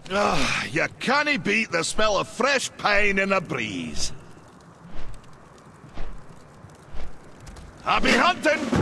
You can't beat the smell of fresh pine in a breeze. Happy hunting!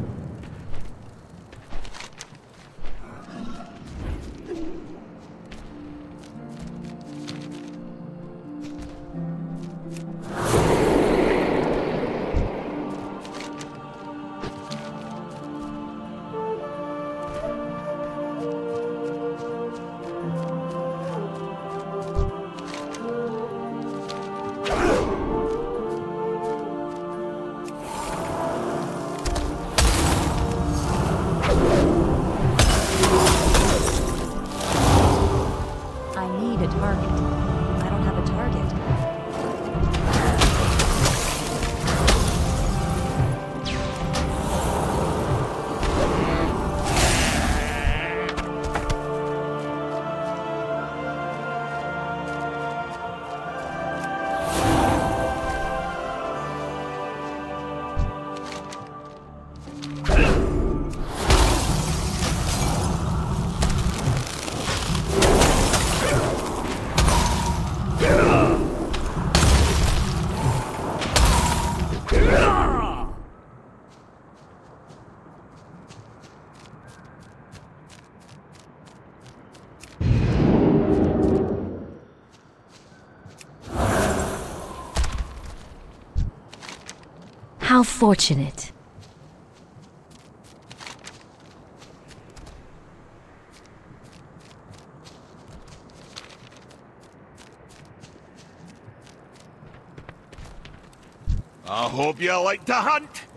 How fortunate. I hope you like to hunt.